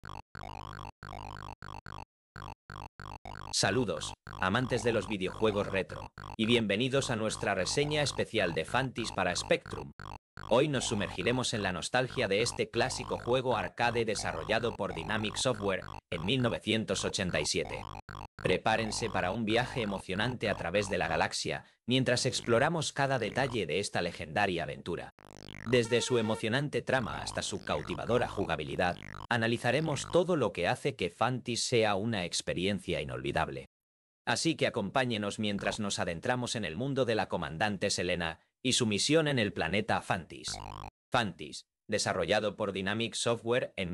Saludos, amantes de los videojuegos retro, y bienvenidos a nuestra reseña especial de Fantis para Spectrum. Hoy nos sumergiremos en la nostalgia de este clásico juego arcade desarrollado por Dynamic Software en 1987. Prepárense para un viaje emocionante a través de la galaxia, mientras exploramos cada detalle de esta legendaria aventura. Desde su emocionante trama hasta su cautivadora jugabilidad, analizaremos todo lo que hace que Fantis sea una experiencia inolvidable. Así que acompáñenos mientras nos adentramos en el mundo de la comandante Selena y su misión en el planeta Fantis. Fantis, desarrollado por Dynamic Software en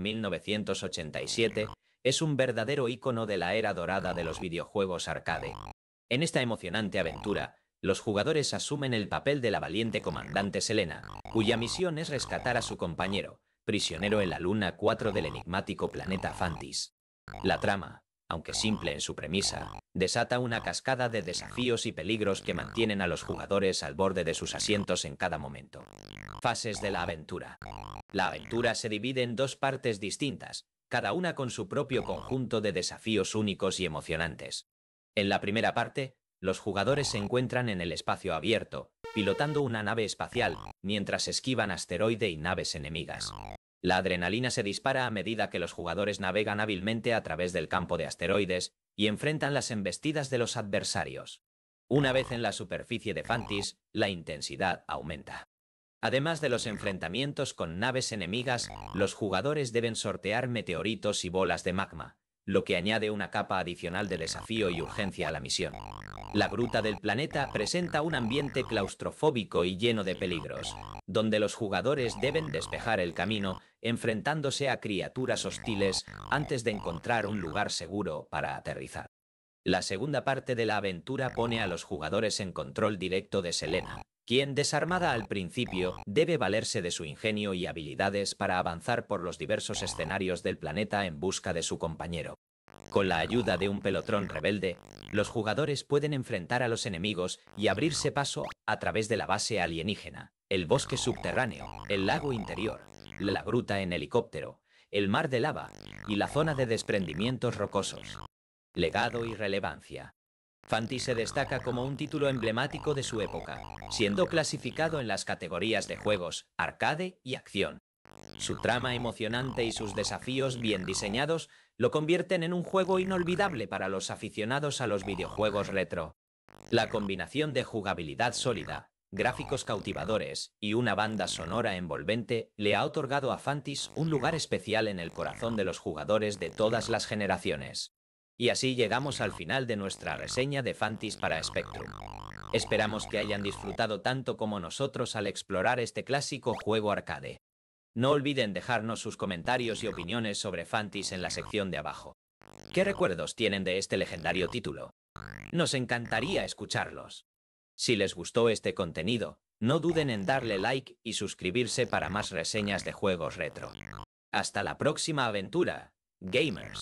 1987, es un verdadero ícono de la era dorada de los videojuegos arcade. En esta emocionante aventura, los jugadores asumen el papel de la valiente comandante Selena, cuya misión es rescatar a su compañero, prisionero en la Luna 4 del enigmático planeta Fantis. La trama, aunque simple en su premisa, desata una cascada de desafíos y peligros que mantienen a los jugadores al borde de sus asientos en cada momento. Fases de la aventura. La aventura se divide en dos partes distintas, cada una con su propio conjunto de desafíos únicos y emocionantes. En la primera parte, los jugadores se encuentran en el espacio abierto, pilotando una nave espacial, mientras esquivan asteroide y naves enemigas. La adrenalina se dispara a medida que los jugadores navegan hábilmente a través del campo de asteroides y enfrentan las embestidas de los adversarios. Una vez en la superficie de Fantis, la intensidad aumenta. Además de los enfrentamientos con naves enemigas, los jugadores deben sortear meteoritos y bolas de magma, lo que añade una capa adicional de desafío y urgencia a la misión. La gruta del planeta presenta un ambiente claustrofóbico y lleno de peligros, donde los jugadores deben despejar el camino enfrentándose a criaturas hostiles antes de encontrar un lugar seguro para aterrizar. La segunda parte de la aventura pone a los jugadores en control directo de Selena, quien, desarmada al principio, debe valerse de su ingenio y habilidades para avanzar por los diversos escenarios del planeta en busca de su compañero. Con la ayuda de un pelotón rebelde, los jugadores pueden enfrentar a los enemigos y abrirse paso a través de la base alienígena, el bosque subterráneo, el lago interior, la gruta en helicóptero, el mar de lava y la zona de desprendimientos rocosos. Legado y relevancia. Fantis se destaca como un título emblemático de su época, siendo clasificado en las categorías de juegos, arcade y acción. Su trama emocionante y sus desafíos bien diseñados lo convierten en un juego inolvidable para los aficionados a los videojuegos retro. La combinación de jugabilidad sólida, gráficos cautivadores y una banda sonora envolvente le ha otorgado a Fantis un lugar especial en el corazón de los jugadores de todas las generaciones. Y así llegamos al final de nuestra reseña de Fantis para Spectrum. Esperamos que hayan disfrutado tanto como nosotros al explorar este clásico juego arcade. No olviden dejarnos sus comentarios y opiniones sobre Fantis en la sección de abajo. ¿Qué recuerdos tienen de este legendario título? Nos encantaría escucharlos. Si les gustó este contenido, no duden en darle like y suscribirse para más reseñas de juegos retro. Hasta la próxima aventura, gamers.